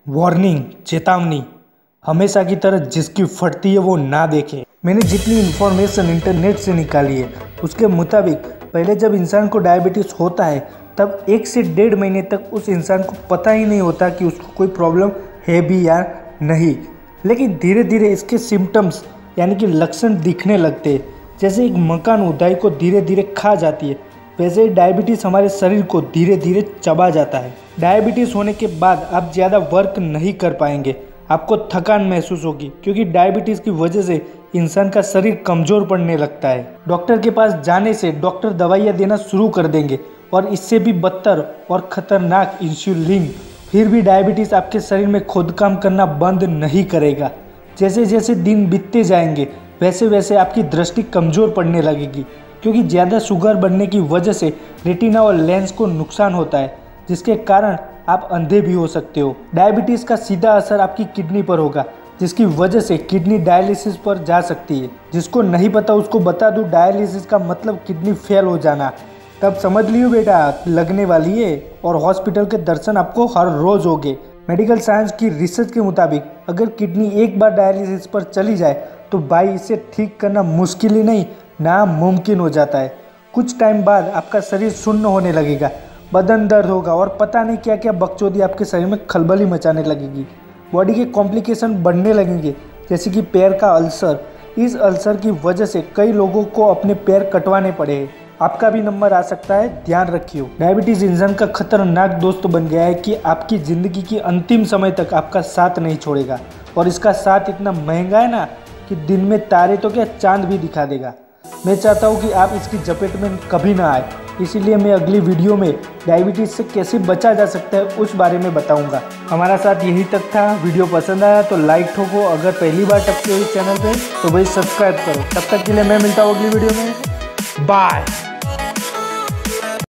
Warning, चेतावनी, हमेशा की तरह जिसकी फटती है वो ना देखे। मैंने जितनी इन्फॉर्मेशन इंटरनेट से निकाली है उसके मुताबिक पहले जब इंसान को डायबिटीज़ होता है तब 1 से 1.5 महीने तक उस इंसान को पता ही नहीं होता कि उसको कोई प्रॉब्लम है भी या नहीं। लेकिन धीरे धीरे इसके सिम्टम्स यानी कि लक्षण दिखने लगते हैं। जैसे एक मकान ऊंचाई को धीरे धीरे खा जाती है, वैसे ही डायबिटीज़ हमारे शरीर को धीरे धीरे चबा जाता है। डायबिटीज़ होने के बाद आप ज़्यादा वर्क नहीं कर पाएंगे, आपको थकान महसूस होगी, क्योंकि डायबिटीज़ की वजह से इंसान का शरीर कमज़ोर पड़ने लगता है। डॉक्टर के पास जाने से डॉक्टर दवाइयाँ देना शुरू कर देंगे और इससे भी बदतर और ख़तरनाक इंसुलिन। फिर भी डायबिटीज़ आपके शरीर में खुद काम करना बंद नहीं करेगा। जैसे जैसे दिन बीतते जाएंगे वैसे वैसे आपकी दृष्टि कमज़ोर पड़ने लगेगी, क्योंकि ज़्यादा शुगर बढ़ने की वजह से रेटिना और लेंस को नुकसान होता है, जिसके कारण आप अंधे भी हो सकते हो। डायबिटीज़ का सीधा असर आपकी किडनी पर होगा, जिसकी वजह से किडनी डायलिसिस पर जा सकती है। जिसको नहीं पता उसको बता दूं, डायलिसिस का मतलब किडनी फेल हो जाना। तब समझ लियो बेटा, लगने वाली है और हॉस्पिटल के दर्शन आपको हर रोज़ होंगे। मेडिकल साइंस की रिसर्च के मुताबिक अगर किडनी एक बार डायलिसिस पर चली जाए तो भाई इसे ठीक करना मुश्किल ही नहीं, नामुमकिन हो जाता है। कुछ टाइम बाद आपका शरीर सुन्न होने लगेगा, बदन दर्द होगा और पता नहीं क्या क्या बकचोदी आपके शरीर में खलबली मचाने लगेगी। बॉडी के कॉम्प्लिकेशन बढ़ने लगेंगे, जैसे कि पैर का अल्सर। इस अल्सर की वजह से कई लोगों को अपने पैर कटवाने पड़े हैं। आपका भी नंबर आ सकता है, ध्यान रखियो। डायबिटीज़ इंसान का खतरनाक दोस्त बन गया है कि आपकी ज़िंदगी की अंतिम समय तक आपका साथ नहीं छोड़ेगा। और इसका साथ इतना महंगा है ना कि दिन में तारे तो क्या चांद भी दिखा देगा। मैं चाहता हूँ कि आप इसकी जपेट में कभी ना आए, इसीलिए मैं अगली वीडियो में डायबिटीज़ से कैसे बचा जा सकता है उस बारे में बताऊंगा। हमारा साथ यही तक था। वीडियो पसंद आया तो लाइक ठोको, अगर पहली बार टपके हुई चैनल पे तो भाई सब्सक्राइब करो। तब तक के लिए मैं मिलता हूँ अगली वीडियो में। बाय।